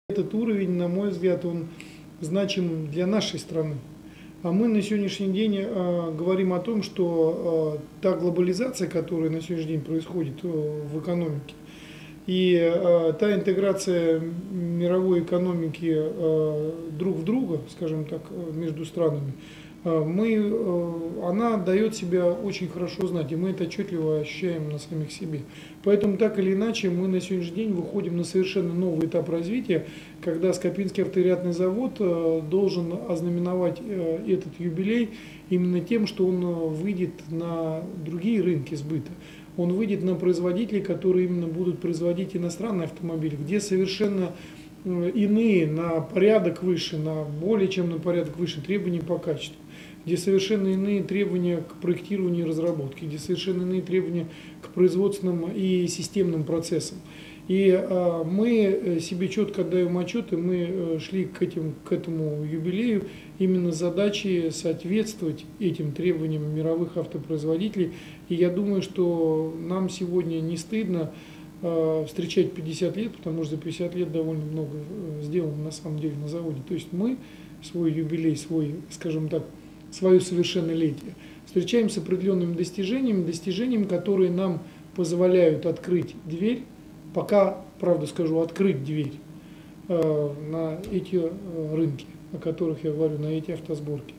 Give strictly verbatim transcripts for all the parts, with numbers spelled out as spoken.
Этот уровень, на мой взгляд, он значим для нашей страны. А мы на сегодняшний день э, говорим о том, что э, та глобализация, которая на сегодняшний день происходит э, в экономике, и э, та интеграция мировой экономики э, друг в друга, скажем так, между странами, э, мы, э, она дает себя очень хорошо знать, и мы это отчетливо ощущаем на самих себе. Поэтому так или иначе мы на сегодняшний день выходим на совершенно новый этап развития, когда Скопинский авториатный завод э, должен ознаменовать э, этот юбилей именно тем, что он выйдет на другие рынки сбыта. Он выйдет на производителей, которые именно будут производить иностранные автомобили, где совершенно иные, на порядок выше, на более чем на порядок выше требования по качеству, где совершенно иные требования к проектированию и разработке, где совершенно иные требования к производственным и системным процессам. И а, мы себе четко отдаем отчет, и мы шли к, этим, к этому юбилею именно с задачей соответствовать этим требованиям мировых автопроизводителей. И я думаю, что нам сегодня не стыдно а, встречать пятьдесят лет, потому что за пятьдесят лет довольно много сделано на самом деле на заводе. То есть мы свой юбилей, свой, скажем так, свое совершеннолетие встречаем с определенными достижениями, достижениями, которые нам позволяют открыть дверь, пока, правда скажу, открыть дверь э, на эти э, рынки, о которых я говорю, на эти автосборки.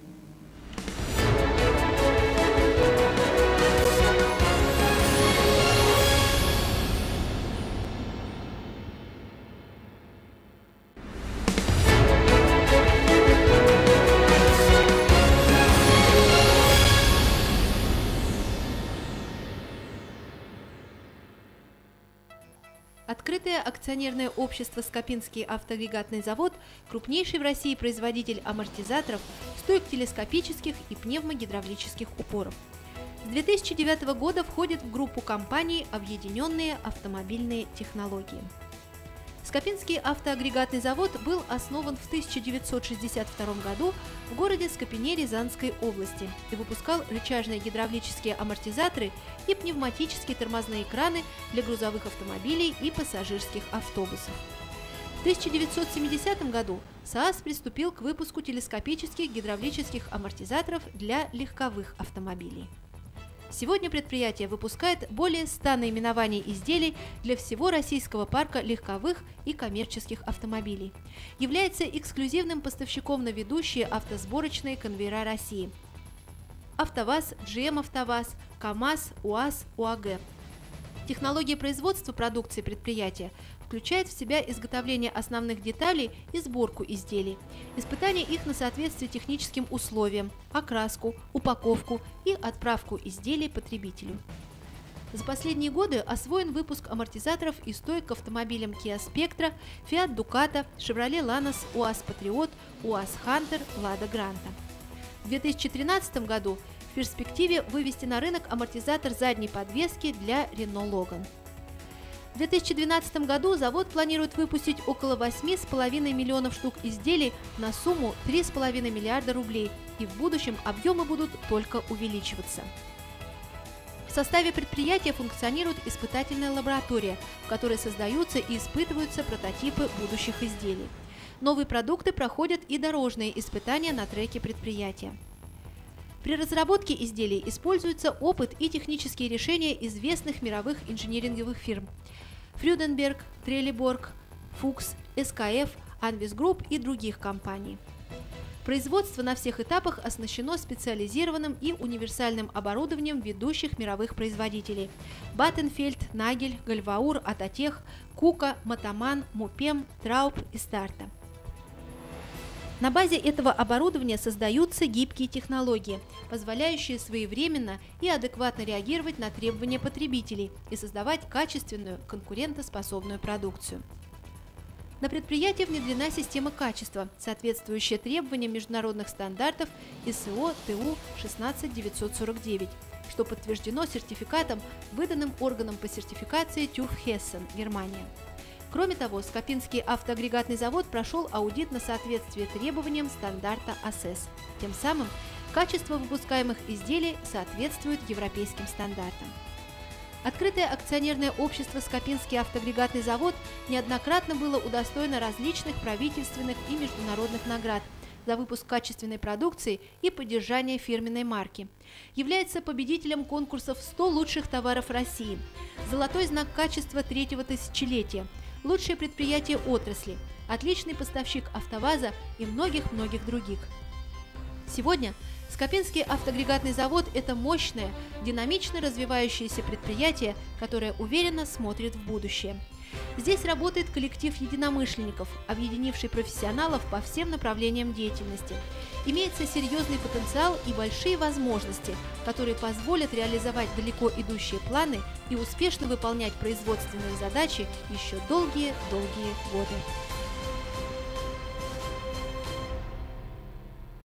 Открытое акционерное общество «Скопинский автоагрегатный завод» – крупнейший в России производитель амортизаторов, стоек телескопических и пневмогидравлических упоров. С две тысячи девятого года входит в группу компаний «Объединенные автомобильные технологии». Скопинский автоагрегатный завод был основан в тысяча девятьсот шестьдесят втором году в городе Скопине Рязанской области и выпускал рычажные гидравлические амортизаторы и пневматические тормозные краны для грузовых автомобилей и пассажирских автобусов. В тысяча девятьсот семидесятом году СААС приступил к выпуску телескопических гидравлических амортизаторов для легковых автомобилей. Сегодня предприятие выпускает более ста наименований изделий для всего российского парка легковых и коммерческих автомобилей. Является эксклюзивным поставщиком на ведущие автосборочные конвейера России: АвтоВАЗ, джи эм АвтоВАЗ, КАМАЗ, УАЗ, УАГ. Технология производства продукции предприятия включает в себя изготовление основных деталей и сборку изделий, испытание их на соответствие техническим условиям, окраску, упаковку и отправку изделий потребителю. За последние годы освоен выпуск амортизаторов и стоек к автомобилям Kia Spectra, Fiat Ducato, Chevrolet Lanos, УАЗ Patriot, УАЗ Hunter, Lada Granta. В две тысячи тринадцатом году в перспективе вывести на рынок амортизатор задней подвески для Renault Logan. В две тысячи двенадцатом году завод планирует выпустить около восьми с половиной миллионов штук изделий на сумму три с половиной миллиарда рублей, и в будущем объемы будут только увеличиваться. В составе предприятия функционирует испытательная лаборатория, в которой создаются и испытываются прототипы будущих изделий. Новые продукты проходят и дорожные испытания на треке предприятия. При разработке изделий используется опыт и технические решения известных мировых инжиниринговых фирм: Фрюденберг, Трелеборг, Фукс, эс ка эф, Anvis Group и других компаний. Производство на всех этапах оснащено специализированным и универсальным оборудованием ведущих мировых производителей: Баттенфельд, Нагель, Гальваур, Атотех, Кука, Мотоман, Мупем, Трауб и Старта. На базе этого оборудования создаются гибкие технологии, позволяющие своевременно и адекватно реагировать на требования потребителей и создавать качественную, конкурентоспособную продукцию. На предприятии внедрена система качества, соответствующая требованиям международных стандартов ай эс о тэ у шестнадцать девятьсот сорок девять, что подтверждено сертификатом, выданным органом по сертификации тюф Хессен, Германия. Кроме того, Скопинский автоагрегатный завод прошел аудит на соответствие требованиям стандарта эй эс эс. Тем самым качество выпускаемых изделий соответствует европейским стандартам. Открытое акционерное общество «Скопинский автоагрегатный завод» неоднократно было удостоено различных правительственных и международных наград за выпуск качественной продукции и поддержание фирменной марки. Является победителем конкурсов сто лучших товаров России, золотой знак качества третьего тысячелетия, лучшее предприятие отрасли, отличный поставщик АвтоВАЗа и многих-многих других. Сегодня Скопинский автоагрегатный завод – это мощное, динамично развивающееся предприятие, которое уверенно смотрит в будущее. Здесь работает коллектив единомышленников, объединивший профессионалов по всем направлениям деятельности. Имеется серьезный потенциал и большие возможности, которые позволят реализовать далеко идущие планы и успешно выполнять производственные задачи еще долгие-долгие годы.